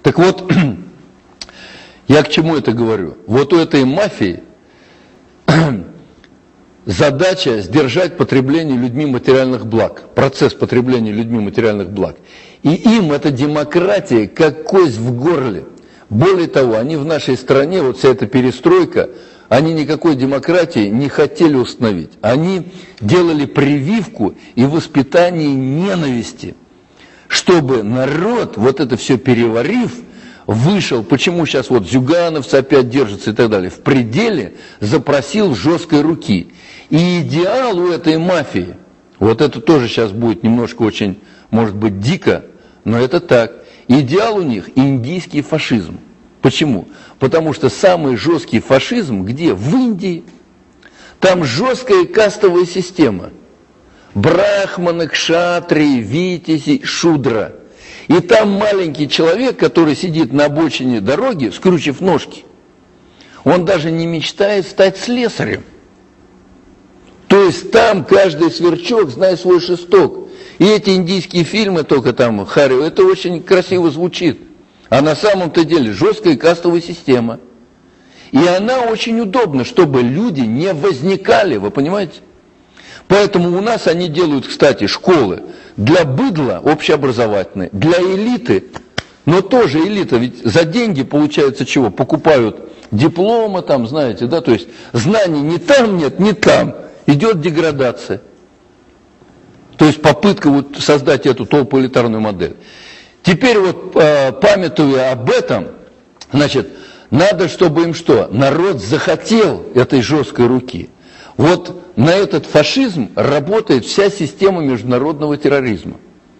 Так вот, я к чему это говорю? Вот у этой мафии задача сдержать потребление людьми материальных благ, процесс потребления людьми материальных благ. И им эта демократия как кость в горле. Более того, они в нашей стране, вот вся эта перестройка, они никакой демократии не хотели установить. Они делали прививку и воспитание ненависти, чтобы народ, вот это все переварив, вышел, почему сейчас вот зюгановцы опять держатся и так далее, в пределе запросил жесткой руки. И идеал у этой мафии, вот это тоже сейчас будет немножко очень, может быть, дико, но это так. Идеал у них индийский фашизм. Почему? Потому что самый жесткий фашизм где? В Индии. Там жесткая кастовая система. Брахманы, кшатрии, витязи, шудра. И там маленький человек, который сидит на обочине дороги, скрючив ножки, он даже не мечтает стать слесарем. То есть там каждый сверчок знает свой шесток. И эти индийские фильмы, только там, Харри, это очень красиво звучит. А на самом-то деле жесткая кастовая система. И она очень удобна, чтобы люди не возникали, вы понимаете? Поэтому у нас они делают, кстати, школы для быдла общеобразовательные, для элиты, но тоже элита, ведь за деньги получается чего? Покупают дипломы там, знаете, да, то есть знаний ни там нет, ни там, идет деградация. То есть попытка вот создать эту толпоэлитарную модель. Теперь вот, памятуя об этом, значит, надо, чтобы им что? Народ захотел этой жесткой руки. Вот на этот фашизм работает вся система международного терроризма.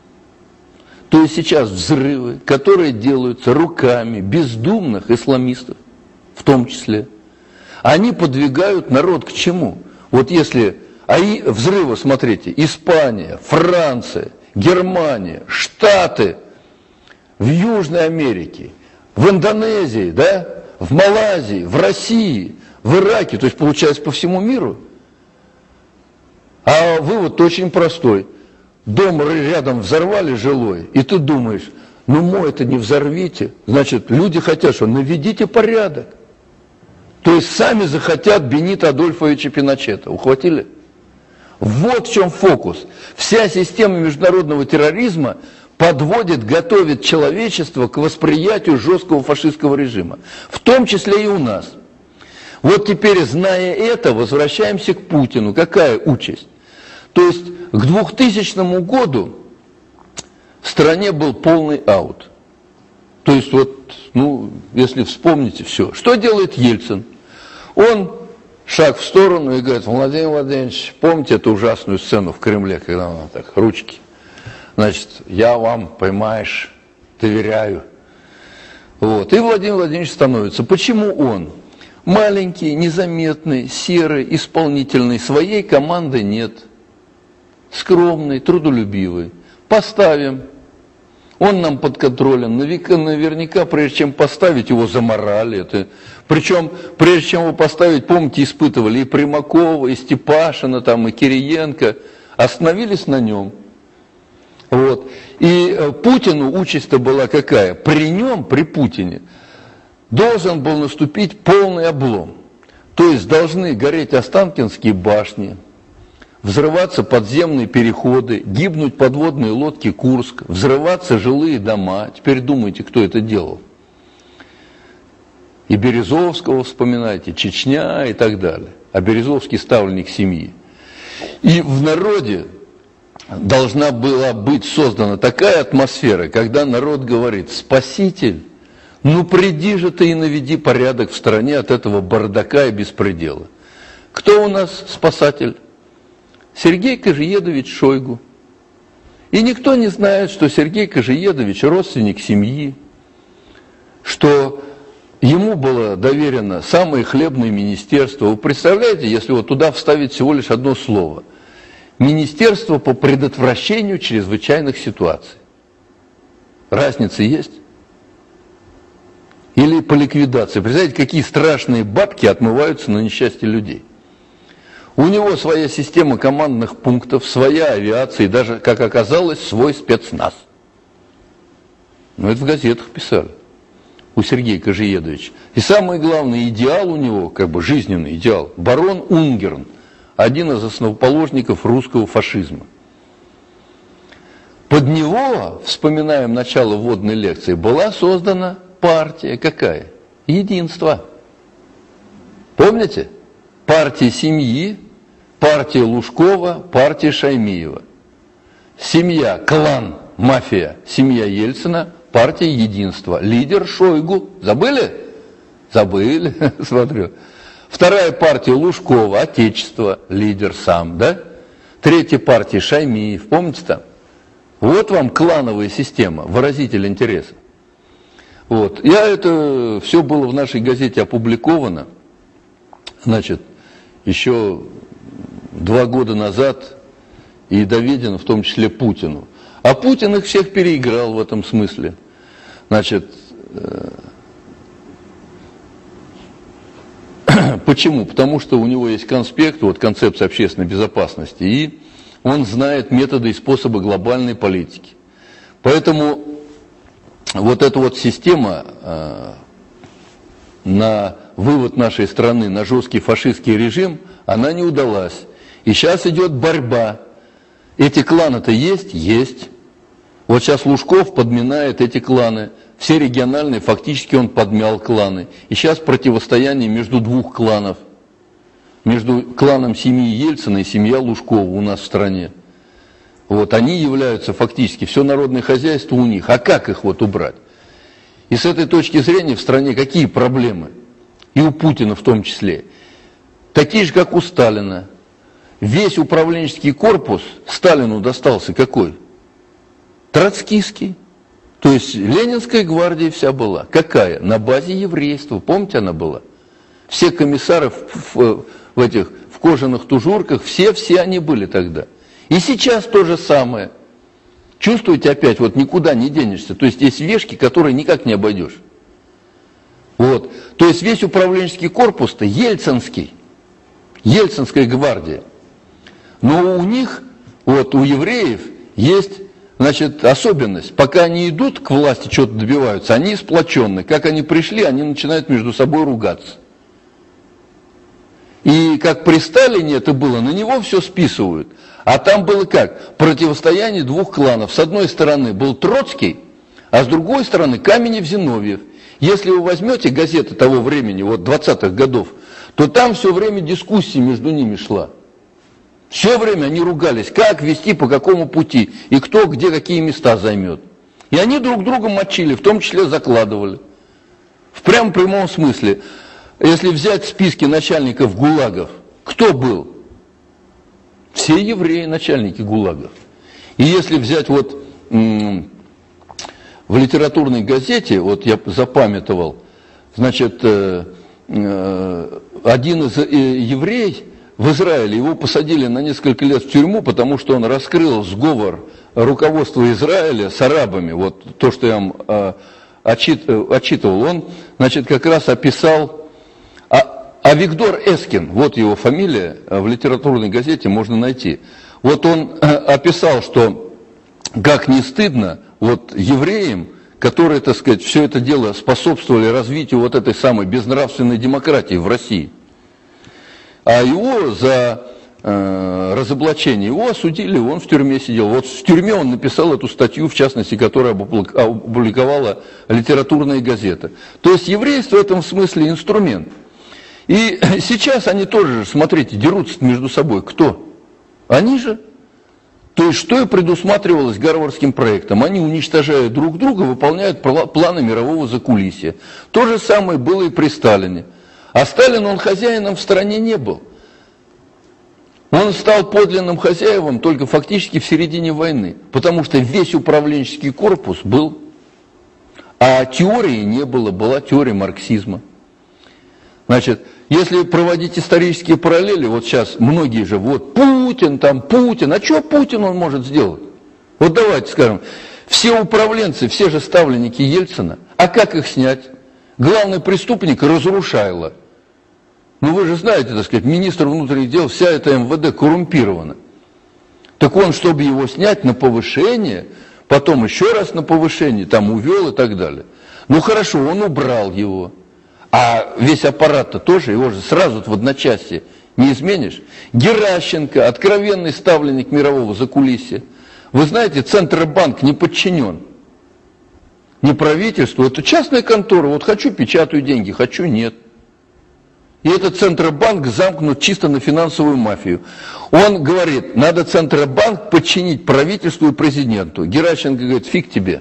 То есть сейчас взрывы, которые делаются руками бездумных исламистов, в том числе, они подвигают народ к чему? Вот если, взрывы, смотрите, Испания, Франция, Германия, Штаты, в Южной Америке, в Индонезии, да, в Малайзии, в России, в Ираке, то есть получается по всему миру. А вывод очень простой. Дом рядом взорвали жилой, и ты думаешь, ну мой-то не взорвите. Значит, люди хотят, что наведите порядок. То есть сами захотят Бенита Адольфовича Пиночета. Ухватили? Вот в чем фокус. Вся система международного терроризма подводит, готовит человечество к восприятию жесткого фашистского режима. В том числе и у нас. Вот теперь, зная это, возвращаемся к Путину. Какая участь? То есть к 2000 году в стране был полный аут. То есть вот, ну, если вспомните все. Что делает Ельцин? Он шаг в сторону и говорит: Владимир Владимирович, помните эту ужасную сцену в Кремле, когда он так, ручки? Значит, я вам, понимаешь, доверяю. Вот. И Владимир Владимирович становится. Почему он? Маленький, незаметный, серый, исполнительный, своей команды нет. Скромный, трудолюбивый. Поставим. Он нам подконтролен. Наверняка, прежде чем поставить, его заморали. Причем, прежде чем его поставить, помните, испытывали и Примакова, и Степашина, там, и Кириенко. Остановились на нем. Вот. И Путину участь-то была какая? При нем, при Путине, должен был наступить полный облом. То есть должны гореть Останкинские башни, взрываться подземные переходы, гибнуть подводные лодки Курск, взрываться жилые дома. Теперь думайте, кто это делал. И Березовского вспоминайте, Чечня и так далее. А Березовский ставленник семьи. И в народе должна была быть создана такая атмосфера, когда народ говорит: спаситель, ну приди же ты и наведи порядок в стране от этого бардака и беспредела. Кто у нас спасатель? Сергей Кожиедович Шойгу. И никто не знает, что Сергей Кожиедович родственник семьи, что ему было доверено самое хлебное министерство. Вы представляете, если вот туда вставить всего лишь одно слово: Министерство по предотвращению чрезвычайных ситуаций. Разница есть? Или по ликвидации. Представляете, какие страшные бабки отмываются на несчастье людей. У него своя система командных пунктов, своя авиация и даже, как оказалось, свой спецназ. Но это в газетах писали. у Сергея Кожиедовича. И самый главный идеал у него, как бы жизненный идеал, барон Унгерн, один из основоположников русского фашизма. Под него, вспоминаем начало вводной лекции, была создана партия какая? Единство. Помните? Партия семьи, партия Лужкова, партия Шаймиева. Семья, клан, мафия, семья Ельцина, партия Единства. Лидер Шойгу. Забыли? Забыли, смотрю. Вторая партия Лужкова, Отечество, лидер сам, да? Третья партия Шаймиев, помните там? Вот вам клановая система, выразитель интереса. Вот. Это все было в нашей газете опубликовано, значит, еще 2 года назад и доведено в том числе Путину. А Путин их всех переиграл в этом смысле. Значит, почему? Потому что у него есть конспект, вот концепция общественной безопасности, и он знает методы и способы глобальной политики. Поэтому вот эта вот система на вывод нашей страны на жесткий фашистский режим, она не удалась. И сейчас идет борьба. Эти кланы-то есть? Есть. Вот сейчас Лужков подминает эти кланы. Все региональные, фактически он подмял кланы. И сейчас противостояние между 2 кланов. Между кланом семьи Ельцина и семья Лужкова у нас в стране. Вот они являются фактически, все народное хозяйство у них. А как их вот убрать? И с этой точки зрения в стране какие проблемы? И у Путина в том числе. Такие же, как у Сталина. Весь управленческий корпус Сталину достался какой? Троцкистский. То есть Ленинская гвардия вся была. Какая? На базе еврейства. Помните, она была? Все комиссары в кожаных тужурках, все они были тогда. И сейчас то же самое. Чувствуете опять, вот никуда не денешься. То есть есть вешки, которые никак не обойдешь. Вот. То есть весь управленческий корпус-то ельцинский. Ельцинская гвардия. Но у них, вот у евреев, есть, значит, особенность. Пока они идут к власти, что-то добиваются, они сплоченны. Как они пришли, они начинают между собой ругаться. И как при Сталине это было, на него все списывают. А там было как? Противостояние 2 кланов. С одной стороны был Троцкий, а с другой стороны Каменев-Зиновьев. Если вы возьмете газеты того времени, вот 20-х годов, то там все время дискуссия между ними шла. Все время они ругались, как вести, по какому пути, и кто где какие места займет. И они друг друга мочили, в том числе закладывали. В прямом смысле. Если взять списки начальников ГУЛАГов, кто был? Все евреи, начальники ГУЛАГов. И если взять вот в литературной газете, вот я запамятовал, значит, один из евреев в Израиле, его посадили на несколько лет в тюрьму, потому что он раскрыл сговор руководства Израиля с арабами. Вот то, что я вам отчитывал, он, значит, как раз описал. Авигдор Эскин, вот его фамилия, в литературной газете можно найти. Вот он описал, что как не стыдно вот евреям, которые, так сказать, все это дело способствовали развитию вот этой самой безнравственной демократии в России. А его за разоблачение, его осудили, он в тюрьме сидел. Вот в тюрьме он написал эту статью, в частности, которую опубликовала литературная газета. То есть еврейство в этом смысле инструмент. И сейчас они тоже, смотрите, дерутся между собой. Кто? Они же. То есть, что и предусматривалось Гарвардским проектом. Они, уничтожая друг друга, выполняют планы мирового закулисья. То же самое было и при Сталине. А Сталин, он хозяином в стране не был. Он стал подлинным хозяевом только фактически в середине войны. Потому что весь управленческий корпус был. А теории не было, была теория марксизма. Значит, если проводить исторические параллели, вот сейчас многие же, вот Путин, там Путин, а что Путин он может сделать? Вот давайте скажем, все управленцы, все же ставленники Ельцина, а как их снять? Главный преступник Разрушайло. Ну вы же знаете, так сказать, министр внутренних дел, вся эта МВД коррумпирована. Так он, чтобы его снять на повышение, потом еще раз на повышение, там увел и так далее. Ну хорошо, он убрал его. А весь аппарат-то тоже, его же сразу в одночасье не изменишь. Геращенко, откровенный ставленник мирового закулисья. Вы знаете, Центробанк не подчинен ни правительству, это частная контора. Вот хочу, печатаю деньги, хочу, нет. И этот Центробанк замкнут чисто на финансовую мафию. Он говорит, надо Центробанк подчинить правительству и президенту. Геращенко говорит, фиг тебе.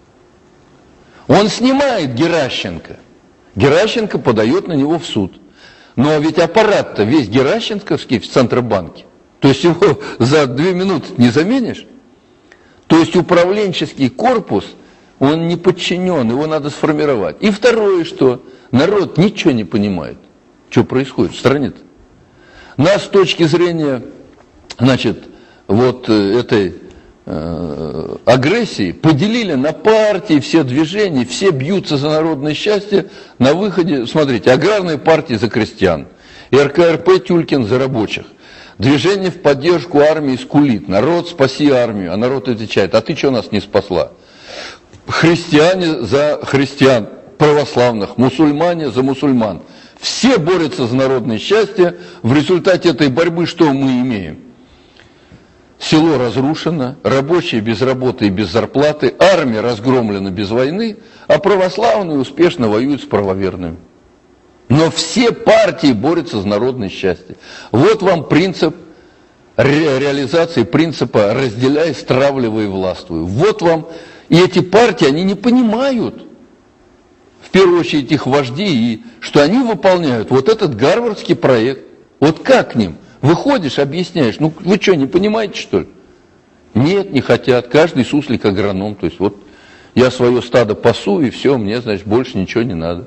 Он снимает Геращенко. Геращенко подает на него в суд. Но ведь аппарат-то весь геращенковский в Центробанке. То есть его за 2 минуты не заменишь. То есть управленческий корпус, он не подчинен, его надо сформировать. И второе, что народ ничего не понимает, что происходит в стране-то. Нас с точки зрения, значит, вот этой агрессии поделили на партии, все движения, все бьются за народное счастье. На выходе, смотрите, аграрные партии за крестьян, РКРП Тюлькин за рабочих. Движение в поддержку армии скулит. Народ, спаси армию. А народ отвечает, а ты что нас не спасла? Христиане за христиан православных, мусульмане за мусульман. Все борются за народное счастье. В результате этой борьбы что мы имеем? Село разрушено, рабочие без работы и без зарплаты, армия разгромлена без войны, а православные успешно воюют с правоверными. Но все партии борются за народное счастье. Вот вам принцип реализации принципа «разделяй, стравливай, властвуй». Вот вам, и эти партии, они не понимают, в первую очередь их вожди, и что они выполняют вот этот гарвардский проект. Вот как к ним? Выходишь, объясняешь, ну вы что, не понимаете, что ли? Нет, не хотят, каждый суслик агроном, то есть вот я свое стадо пасу, и все, мне, значит, больше ничего не надо.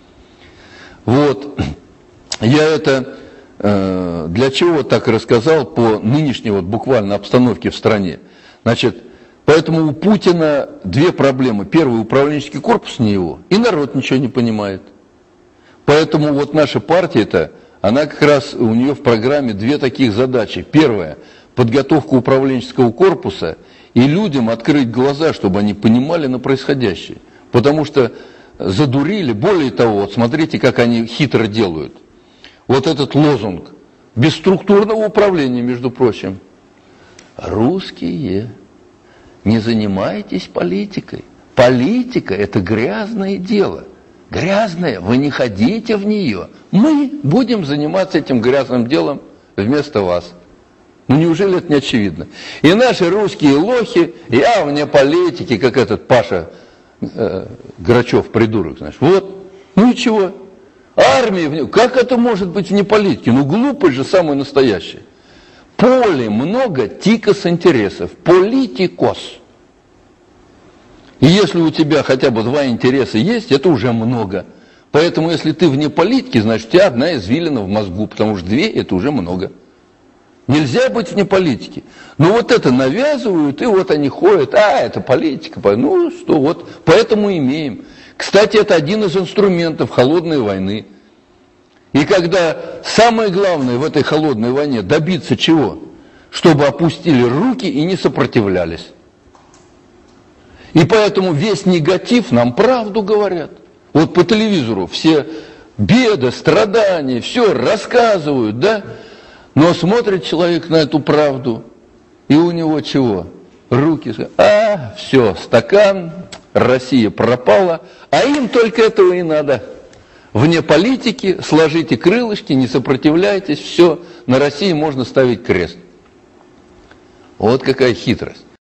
Вот, я это для чего так рассказал по нынешней вот буквально обстановке в стране. Значит, поэтому у Путина 2 проблемы. Первый, управленческий корпус не его, и народ ничего не понимает. Поэтому вот наша партия-то, она как раз, у нее в программе 2 таких задачи. Первая – подготовка управленческого корпуса и людям открыть глаза, чтобы они понимали на происходящее. Потому что задурили, более того, вот смотрите, как они хитро делают. Вот этот лозунг бесструктурного управления, между прочим. Русские, не занимайтесь политикой. Политика – это грязное дело. Грязная, вы не ходите в нее. Мы будем заниматься этим грязным делом вместо вас. Ну неужели это не очевидно? И наши русские лохи, я вне политики, как этот Паша Грачев, придурок, знаешь. Вот, ну и чего? Армия, как это может быть вне политики? Ну глупость же самая настоящая. Поле много, тикос интересов. Политикос. И если у тебя хотя бы 2 интереса есть, это уже много. Поэтому, если ты вне политики, значит, у тебя одна извилина в мозгу, потому что 2 это уже много. Нельзя быть вне политики. Но вот это навязывают, и вот они ходят, это политика. Ну что, вот, поэтому имеем. Кстати, это один из инструментов холодной войны. И когда самое главное в этой холодной войне добиться чего? Чтобы опустили руки и не сопротивлялись. И поэтому весь негатив нам правду говорят. Вот по телевизору все беды, страдания, все рассказывают, да? Но смотрит человек на эту правду, и у него чего? Руки, все, стакан, Россия пропала, а им только этого и надо. Вне политики, сложите крылышки, не сопротивляйтесь, все, на России можно ставить крест. Вот какая хитрость.